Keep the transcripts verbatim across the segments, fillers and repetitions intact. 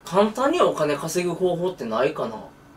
簡単にお金稼ぐ方法ってないかな。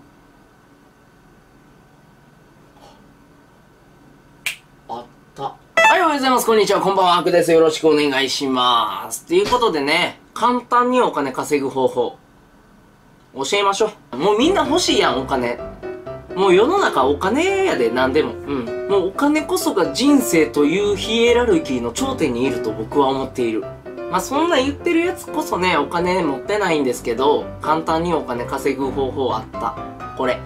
あった。はい、おはようございます。こんにちは。こんばんは。アクです。よろしくお願いします。ということでね、簡単にお金稼ぐ方法、教えましょう。もうみんな欲しいやん、お金。もう世の中お金やで、何でも。うん。もうお金こそが人生というヒエラルキーの頂点にいると僕は思っている。まあそんな言ってるやつこそね、お金持ってないんですけど、簡単にお金稼ぐ方法あった。これ。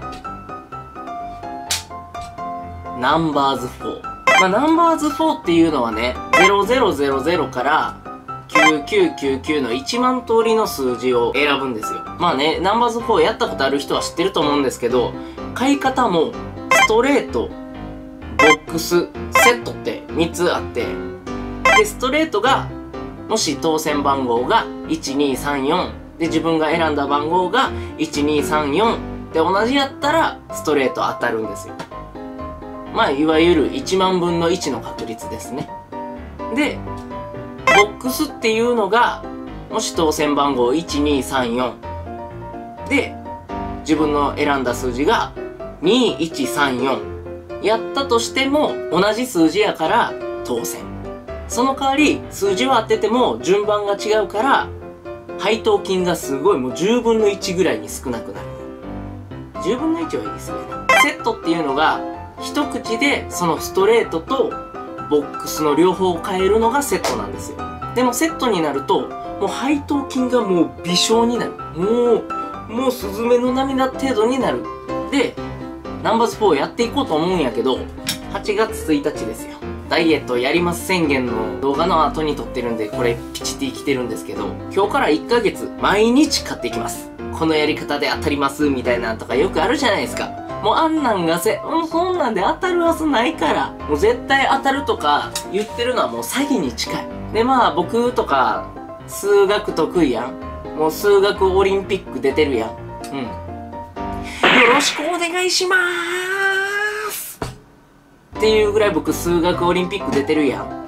ナンバーズフォー。まあナンバーズフォーっていうのはね、ゼロゼロゼロゼロからきゅうきゅうきゅうきゅうのいちまん通りの数字を選ぶんですよ。まあね、ナンバーズフォーやったことある人は知ってると思うんですけど、買い方もストレート、ボックス、セットってみっつあって、で、ストレートがもし当選番号がいちにさんよんで自分が選んだ番号がいちにさんよんで同じやったらストレート当たるんですよ。まあいわゆるいちまんぶんのいちの確率ですね。で、ボックスっていうのがもし当選番号いちにさんよんで自分の選んだ数字がにいちさんよんやったとしても同じ数字やから当選。その代わり数字は当てても順番が違うから配当金がすごいもうじゅうぶんのいちぐらいに少なくなる。じゅうぶんのいちはいいですよね。セットっていうのが一口でそのストレートとボックスの両方を買えるのがセットなんですよ。でもセットになるともう配当金がもう微小になる。もうもうスズメの涙程度になる。でナンバーズフォーやっていこうと思うんやけどはちがつついたちですよ。ダイエットやります宣言の動画の後に撮ってるんでこれピチって生きてるんですけど、今日からいっかげつ毎日買っていきます。このやり方で当たりますみたいなとかよくあるじゃないですか。もうあんなんがせ、もうそんなんで当たるはずないから、もう絶対当たるとか言ってるのはもう詐欺に近い。でまあ僕とか数学得意やん。もう数学オリンピック出てるやん。うん。よろしくお願いしまーすっていうぐらい僕数学オリンピック出てるやん。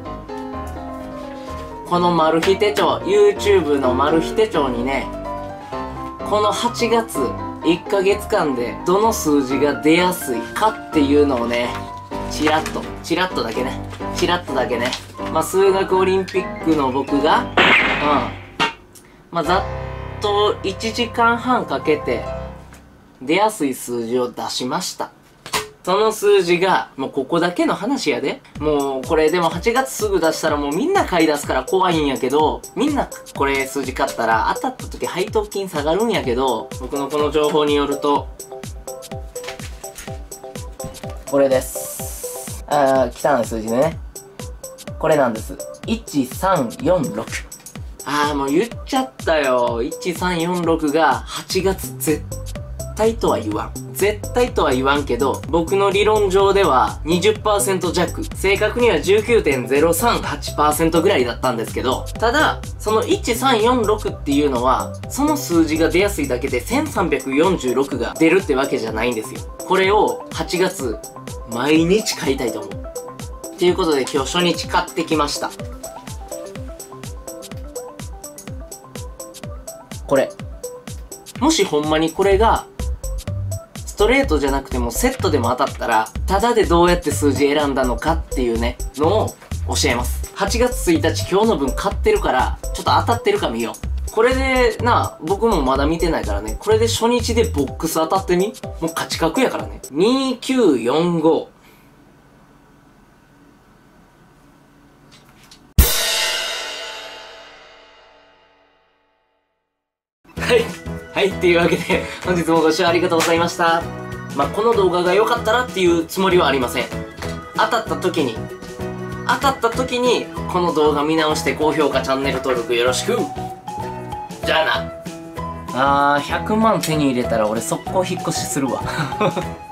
このマル秘手帳、YouTube のマル秘手帳にね、このはちがついっかげつかんでどの数字が出やすいかっていうのをね、チラッと、チラッとだけね、チラッとだけね。まあ数学オリンピックの僕が、うん。まあざっといちじかんはんかけて出やすい数字を出しました。その数字が、もうここだけの話やで。もうこれでもはちがつすぐ出したらもうみんな買い出すから怖いんやけど、みんなこれ数字買ったら当たった時配当金下がるんやけど、僕のこの情報によると、これです。あー、汚い数字ね。これなんです。いちさんよんろく。あーもう言っちゃったよ。いちさんよんろくがはちがつ絶対とは言わん。絶対とは言わんけど、僕の理論上では にじゅっパーセント 弱、正確には じゅうきゅうてんゼロさんはちパーセント ぐらいだったんですけど、ただ、そのいちさんよんろくっていうのは、その数字が出やすいだけでせんさんびゃくよんじゅうろくが出るってわけじゃないんですよ。これをはちがつ、毎日買いたいと思う。ということで今日初日買ってきました。これ。もしほんまにこれが、ストレートじゃなくてもセットでも当たったら、ただでどうやって数字選んだのかっていうね、のを教えます。はちがつついたち今日の分買ってるから、ちょっと当たってるか見よう。これで、な、僕もまだ見てないからね、これで初日でボックス当たってみ？もう勝ち確やからね。にきゅうよんご。はい。はい、っていうわけで、本日もご視聴ありがとうございました。まあ、この動画が良かったらっていうつもりはありません。当たった時に、当たった時に、この動画見直して高評価、チャンネル登録よろしく。じゃあな。あー、ひゃくまん手に入れたら俺速攻引っ越しするわ。